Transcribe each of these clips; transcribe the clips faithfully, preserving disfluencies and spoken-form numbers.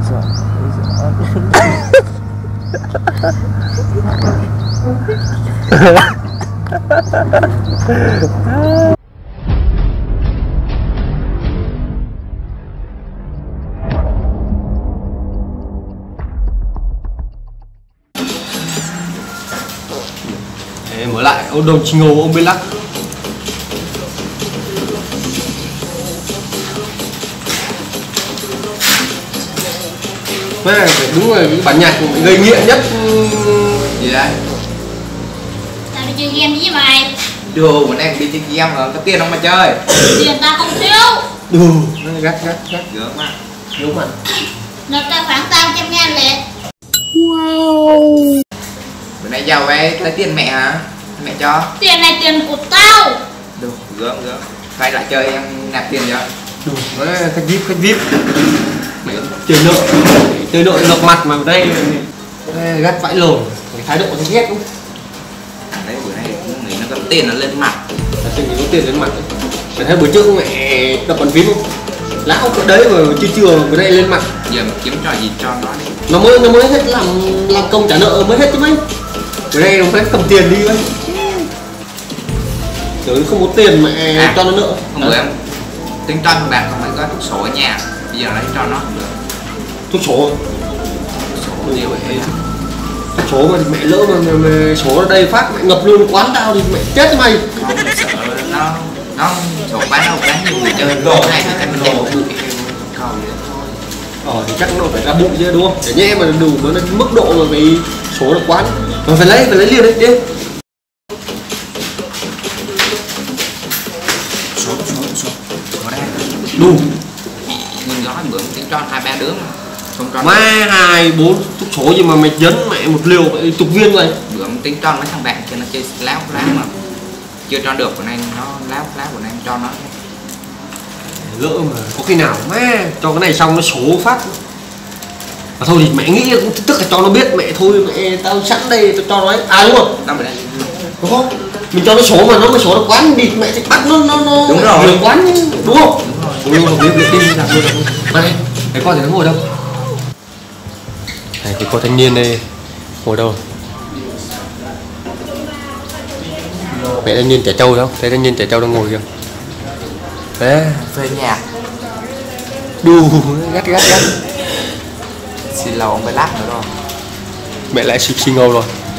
giời, ôi giời. Mở lại ông đồng chí ngầu ông bên lắc. Mà đúng rồi, cái bản nhạc gây nghiện nhất gì đấy? Tao đi chơi game với mày. Đồ mình đang đi chơi game rồi, có tiền không mà chơi? Tiền tao không thiếu. Đồ, gắt gắt gắt gớm quá. Đúng mà. Nộp tao khoảng tám trăm ngàn lệ. Wow. Bữa nay giàu ấy, lấy tiền mẹ hả? Mẹ cho. Tiền này tiền của tao. Đồ, gớm gớm. Phải lại chơi em nạp tiền cho. Đồ, khách vip khách vip. Mẹ chơi nợ, chơi nợ lọc mặt mà ở đây gắt vãi lồn, cái thái độ thấy ghét đúng. Đấy bữa nay nghĩ nó có tiền nó lên mặt. Là tình có tiền lên mặt. Mày thấy bữa trước mẹ đập bàn phím không? Lão cái đấy mà chưa chưa bữa nay lên mặt. Giờ mà kiếm trò gì cho nó đi. Nó mới nó mới hết làm làm công trả nợ mới hết chứ mấy. Bữa nay nó phải cầm tiền đi mấy. Rồi không có tiền mẹ à, cho nó nợ. Hôm bữa em tính cho thằng bạn không phải có thuốc sổ ở nhà. Bây giờ lấy cho nó không được. Thuốc sổ. Sổ nhiều vậy. Thuốc sổ mà mẹ lỡ mà, mà, mà sổ ở đây phát mẹ ngập luôn quán tao thì mẹ chết cho mày. Không sợ nó nó sổ bán đâu bán nhiều người chơi đồ này thì tại mình đem bụi cầu vậy thôi. Ờ thì chắc nó phải ra bụi chứ đúng không? Để nhé mà đủ nó mức độ mà phải số được quán. Mà phải lấy phải lấy liền đấy đi. Số số số số đây. Đủ. Nhưng gói bữa tính cho hai ba đứa mà. Không cho. Má hai bốn thuốc số gì mà mày dấn mẹ một liều vậy chục viên vậy. Bữa tính cho mấy thằng bạn cho nó chơi láo láo mà chưa cho được, bữa nay nó láo láo bữa nay cho nó. Lỡ mà có khi nào má cho cái này xong nó số phát. Mà thôi thì mẹ nghĩ tức là cho nó biết mẹ thôi mẹ tao sẵn đây tao cho nó ấy. À đúng không? Tao bữa nay Đúng không? Mình cho nó số mà nó mới số được quán thì mẹ sẽ bắt nó nó nó đúng rồi đường quán chứ đúng không? Đúng rồi. Biết biết tin làm luôn rồi. Này, thấy con thì nó ngồi đâu? Này thì có thanh niên đây ngồi đâu? Mẹ thanh niên trẻ trâu không? Thấy thanh niên trẻ trâu đang ngồi kìa. Đấy, về nhà. đù gắt gắt gắt. Xin lầu ông phải lát nữa rồi. Mẹ lại xì xì ngầu rồi.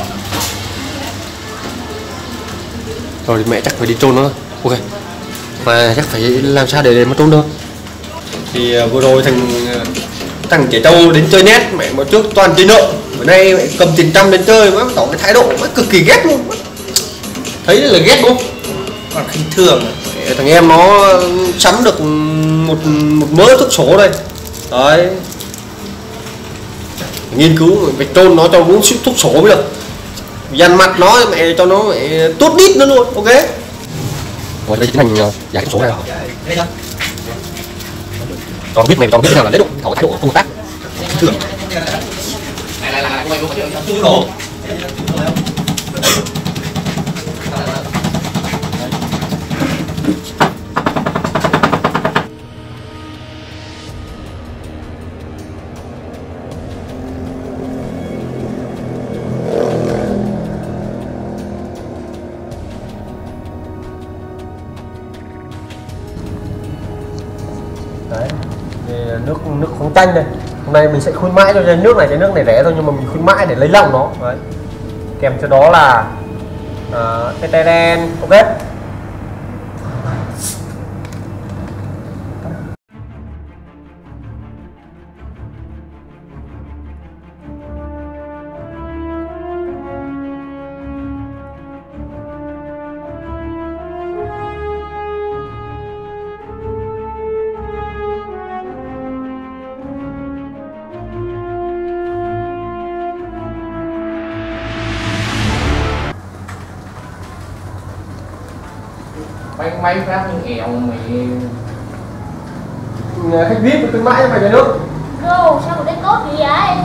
Rồi thì mẹ chắc phải đi trôn nó. Ok. Mà chắc phải làm sao để, để mà trôn được. Thì uh, vừa rồi thằng thằng trẻ trâu đến chơi net mẹ một trước toàn chơi nợ. Bữa nay mẹ cầm tiền trăm đến chơi mà tỏ cái thái độ nó cực kỳ ghét luôn. Thấy là ghét đúng không? Còn khinh thường. Thằng em nó sắm được một một mớ thuốc sổ đây. Đấy. Nghiên cứu phải trôn nó cho uống thuốc sổ mới được. Dằn mặt nó mẹ cho nó mẹ tốt đít nữa luôn. Ok. Rồi đây chính thành giải thuốc sổ này. Còn biết mày còn biết thế nào là lấy độ thảo thái độ công tác. Thường. Này này này quay luôn. Đấy, nước nước khoáng chanh đây. Hôm nay mình sẽ khuyến mãi cho chai nước này, chai nước này rẻ thôi nhưng mà mình khuyến mãi để lấy lòng nó. Đấy. Kèm cho đó là uh, eteren, ok. Mấy mấy phát nghèo mày khách vê i pê khuyến mãi cho mày cái nước. Cô, sao mà đến tốt gì vậy?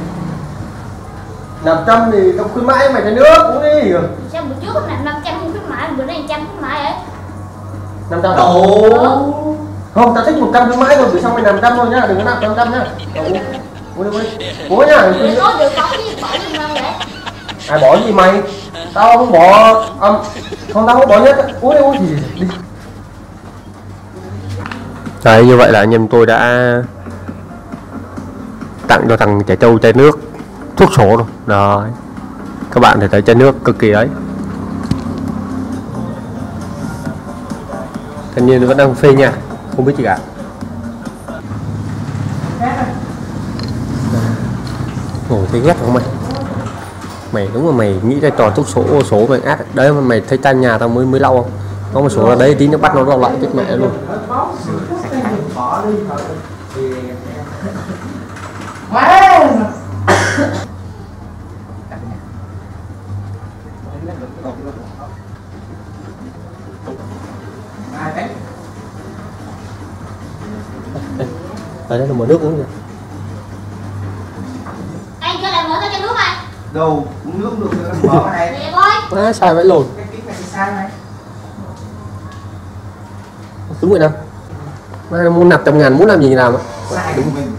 năm trăm thì tao khuyến mãi cho mày cái nước uống đi. Sao bữa trước là năm trăm không khuyến mãi, bữa nay trăm khuyến mãi vậy? năm trăm Ồ. Không, tao thích một trăm khuyến mãi rồi, bữa sau mày làm trăm thôi nhá, đừng có nạp năm trăm nhá. Ui ui, ui nha. Để có được có gì bỏ gì đâu vậy? Ai bỏ gì mày? Tao không bỏ, um, không tao không bỏ nhất. Ui ui gì đi. Đấy, như vậy là anh em tôi đã tặng cho thằng trẻ trâu chai nước thuốc sổ rồi. Rồi, các bạn thể thấy chai nước cực kỳ ấy. Thanh niên vẫn đang phê nha, không biết gì cả. Ồ, thấy ghét không mày? Mày đúng là mày nghĩ ra trò thuốc sổ sổ mày ác đấy mà mày thấy tan nhà tao mới mới lau không? Có một số là đấy tí nó bắt nó lau lại chết mẹ luôn. Đây là mở nước uống kìa. Anh cho lại mở ra cho nước này. Đâu, uống nước được rồi, mở cái này. Để coi. Má sai vãi lồn. Cái kính này sai này. Đúng rồi nào. Má muốn nạp trăm ngàn muốn làm gì làm ạ. Sai Đúng mình.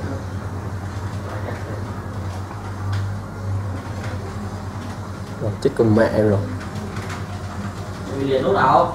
rồi, chết con mẹ em rồi. Vì liền lúc nào?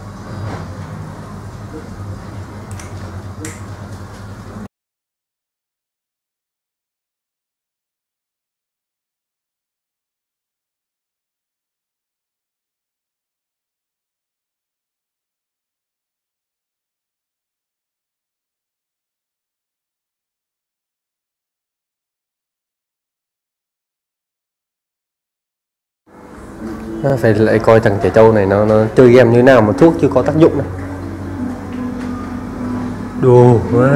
Phải lại coi thằng trẻ trâu này nó, nó chơi game như thế nào mà thuốc chưa có tác dụng này. Đồ quá.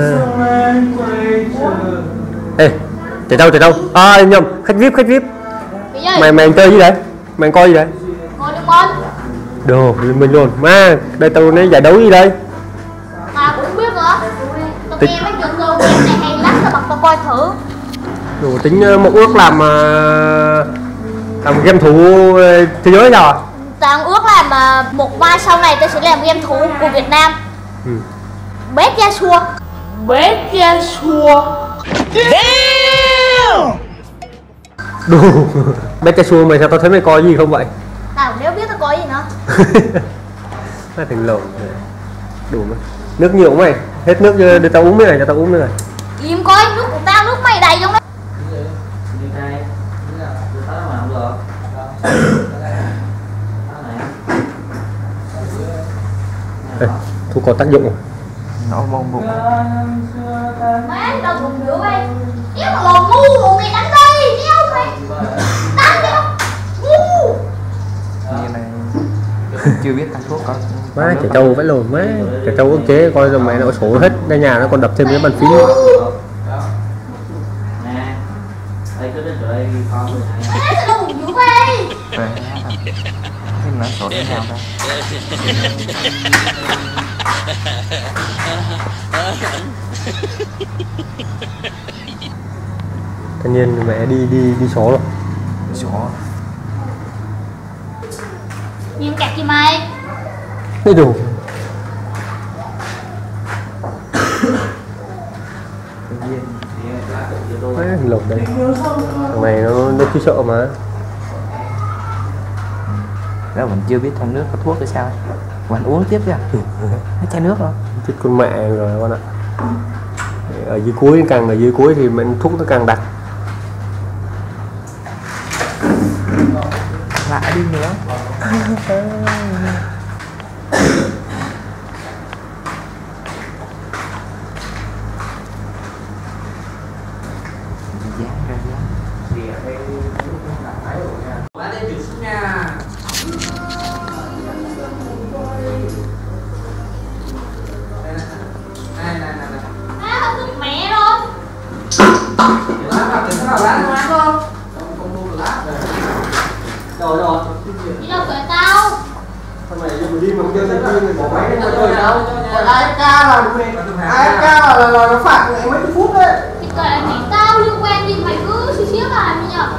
Ê, trẻ trâu trẻ trâu. À em nhầm, khách vip khách vip. Cái gì? Mày mày chơi gì đấy? Mày coi gì đấy? Ngồi được con. Đồ mình luôn. Má, đây tao nói giải đấu gì đây? À cũng biết nữa. Tao nghe mấy chuyện rồi game này hay lắm tao bật tao coi thử. Đồ tính uh, mộng ước làm uh, làm game thủ thế giới rồi. Tao ước làm uh, một vai sau này tao sẽ làm game thủ của Việt Nam. Ừ. Bét Yasuo. Bét Yasuo. Đồ. Bét xua mày sao tao thấy mày coi gì không vậy? Tao nếu biết tao coi gì nữa. Nó thành lồn. Đủ mà. Nước nhiều mày. Hết nước đưa tao uống này cho tao uống nữa này. Im coi, nước của tao nước mày đầy trong đấy. Ê, thuốc có tác dụng không? Nó bông bụng. Má tao buồn rượu ấy. Nếu mà lồn ngu lồn này đánh đi, đéo mày. Đánh đéo. Ngu. Như này chưa biết ăn thuốc có. Má trẻ trâu vãi lồn má. Trẻ trâu ức chế coi rồi mày nó sổ hết ra nhà nó còn đập thêm cái bàn phím nữa. Nè. Đây cứ đến đây con người này. Má tao buồn rượu ấy. Về. Cái nó sổ đến nào ta? Thanh niên mẹ đi đi đi số rồi. Sổ. Nhìn cạc gì mày? Cái đủ. Má lồn đây. Thằng này nó nó cứ sợ mà. Đó mình chưa biết trong nước có thuốc hay sao. Mình uống tiếp kìa. Hết chai nước rồi. Chết con mẹ rồi con ạ. Ở dưới cuối càng ở dưới cuối thì mình thuốc nó càng đặc. Lại đi nữa. Dán ra dán. Quá đây chụp xuống nha. Này này này này. Má tao thức mẹ rồi. Lá nào thì nó lá nó ăn không? Không không mua lá rồi. Rồi rồi. Đi đâu kệ tao. Thằng này đi mà kêu thanh niên thì bỏ máy nó chơi đâu. Còn a ép ca là a ép ca là, là nó phạt mày mấy chục phút đấy. Thì kệ mẹ tao liên quan gì mày cứ xíu xíu làm đi nhờ.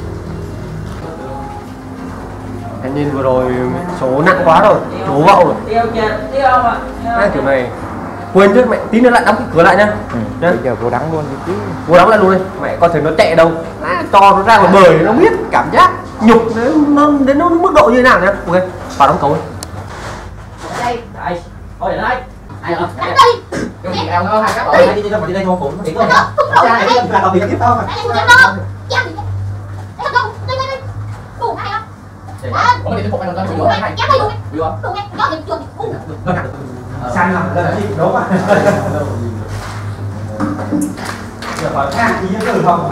Thanh niên vừa rồi số nặng quá rồi, đổ vậu rồi. Tiêu chết, tiêu không ạ? Hai kiểu này quên chứ mẹ, tí nữa lại đóng cái cửa lại nhá. Ừ. Nhá. Bây giờ vô đắng luôn đi chứ. Vô đóng lại luôn đi. Mẹ coi thường nó tệ đâu. À, cho nó ra ngoài bời nó biết cảm giác nhục đến nó đến nó mức độ như thế nào nhá. Ok, vào đóng cầu đi. Đây, đây. Thôi để đây. Ai rồi? Đánh đi. Cái gì em nó hai cái rồi, đi đi đâu mà đi đây không phụ. Đi thôi. Cha này là làm việc tiếp thôi. Đánh em chém nó. Chém đi. Đánh không. Đi đi đi. Đủ hay không? Ủa mà đi tiếp phục anh còn Đủ con ngay. đi. Chém đi đủ. Đi không? Đủ ngay. Cho điểm chuột. Sang làm lần gì đúng không? Giờ phải khác ý như từ không?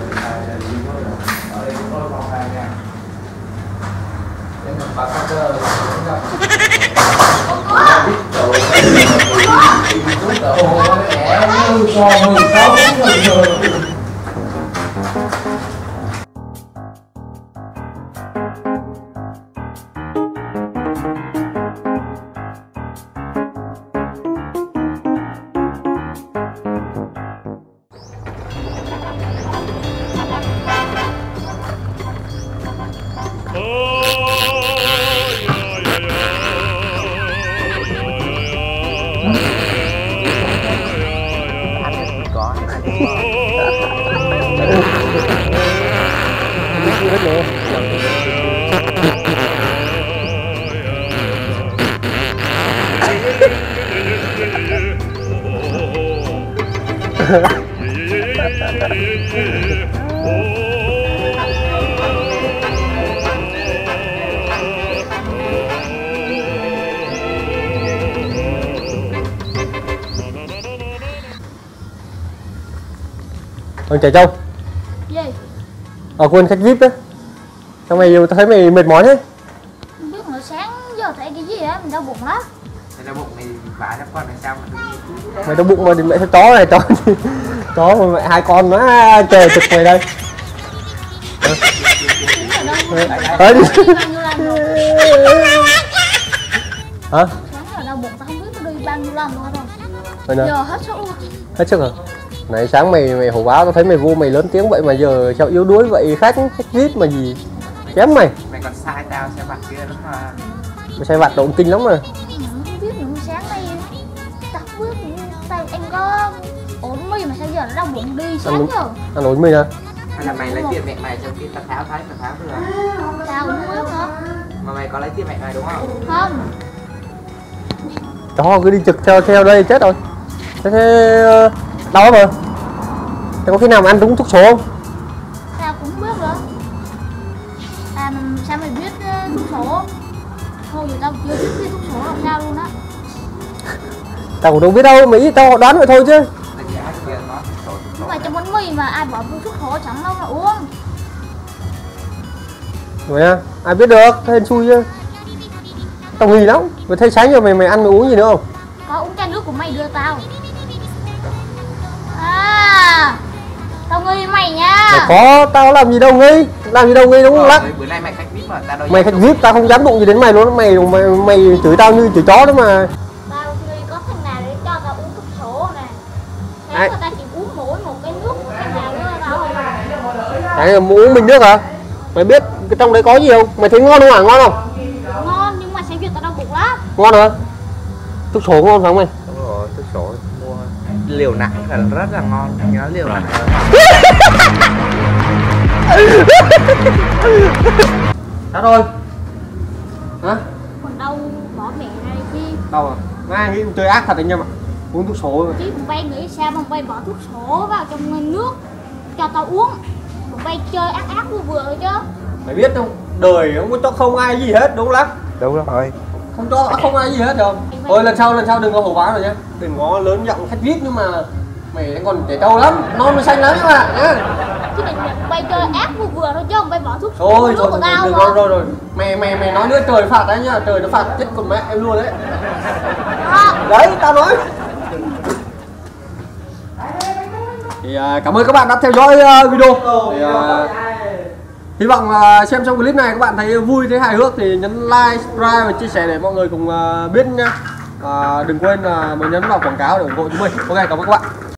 Ôi Trẻ Trâu. Gì? Ờ quên khách vi ai pi đó. Sao mày tao thấy mày mệt mỏi thế? Không biết nữa sáng giờ thấy cái gì á, mình đau bụng lắm. Thế là bụng này vả cho con là sao mà Mày đau bụng mà thì mẹ thấy chó này chó. Chó mà mẹ hai con nó trời trực mày đây. Tới đi. Hả? Sáng giờ đau bụng tao không biết nó đi bao nhiêu lần luôn rồi. Mày nào? Giờ hết sức luôn. Hết sức hả? Này sáng mày mày hổ báo tao thấy mày vô mày lớn tiếng vậy mà giờ sao yếu đuối vậy, khách khách vi ai pi mà gì kém mày. mày còn sai tao xe mặt kia lắm mà. Mày say vặt động kinh lắm mà. Không biết nữa sáng nay tao không biết tay em có ổn mi mà sao giờ nó đau bụng đi sáng giờ. Ăn nổi mì hả? Hay là mày lấy tiền mẹ mày trong khi tao tháo thấy tao tháo được. Tao cũng biết nữa. Mà mày có lấy tiền mẹ mày đúng không? Không. Chó cứ đi trực theo theo đây chết rồi. Thế, thế đau lắm mà. Thế có khi nào mà ăn đúng thuốc sổ không? Tao cũng không biết nữa. À mà sao mày biết uh, thuốc sổ? Thôi giờ tao chưa biết cái thuốc sổ làm sao luôn á. Tao cũng đâu biết đâu, mấy tao đoán vậy thôi chứ. Nhưng mà trong bánh mì mà ai bỏ thuốc sổ chẳng đâu mà uống. Vậy à, ai biết được, hên xui chứ. Tao nghỉ lắm, mày thấy sáng giờ mày mày ăn mày uống gì nữa không? Có uống chai nước của mày đưa tao. À, tao nghi mày nha. Mày có, tao làm gì đâu nghi, làm gì đâu nghi đúng không lắc? Bữa nay mày khách vi ai pi mà tao đâu. Mày khách vi ai pi tao không dám đụng gì đến mày luôn, mày mày mày chửi tao như chửi chó đó mà. Tao nghi có thằng nào để cho tao uống thuốc sổ nè. Sáng Ai? người ta chỉ uống mỗi một cái nước thằng nào nữa tao. Đấy là uống mình nước hả? Mày biết cái trong đấy có gì không? Mày thấy ngon không hả? Ngon không? Ngon nhưng mà sáng giờ tao đau bụng lắm. Ngon hả? Thuốc sổ ngon phải không mày? Đúng rồi, thuốc sổ mua liều nặng là rất là ngon, nhớ liều nặng. Sao rồi? Hả? Còn đâu bỏ mẹ ra đi chi. Đâu à? Mai nghĩ chơi ác thật anh em ạ. Uống thuốc sổ. Chứ bọn bay nghĩ sao mà bay bỏ thuốc sổ vào trong nước cho tao uống. Bọn bay chơi ác ác vừa vừa thôi chứ. Mày biết không? Đời không có cho không ai gì hết đúng không lắm? Đúng rồi. Không cho không ai gì hết đâu. Thôi lần sau lần sau đừng có hổ báo rồi nhá. Đừng có lớn giọng khách vi ai pi nhưng mà mày đang còn trẻ trâu lắm, non nó xanh lắm các bạn nhá. Chứ đừng bay chơi ác vừa vừa thôi chứ không bay bỏ thuốc sổ Thôi nước thôi của thôi, tao rồi, mà. rồi rồi rồi. Mày mày mày nói nữa trời phạt đấy nhá, trời nó phạt chết con mẹ em luôn đấy. À. Đấy tao nói. Thì uh, cảm ơn các bạn đã theo dõi uh, video. Thì, uh, hy vọng uh, xem xong clip này các bạn thấy vui, thấy hài hước thì nhấn like, subscribe và chia sẻ để mọi người cùng uh, biết nha. Uh, đừng quên uh, mình nhấn vào quảng cáo để ủng hộ chúng mình. Ok, cảm ơn các bạn.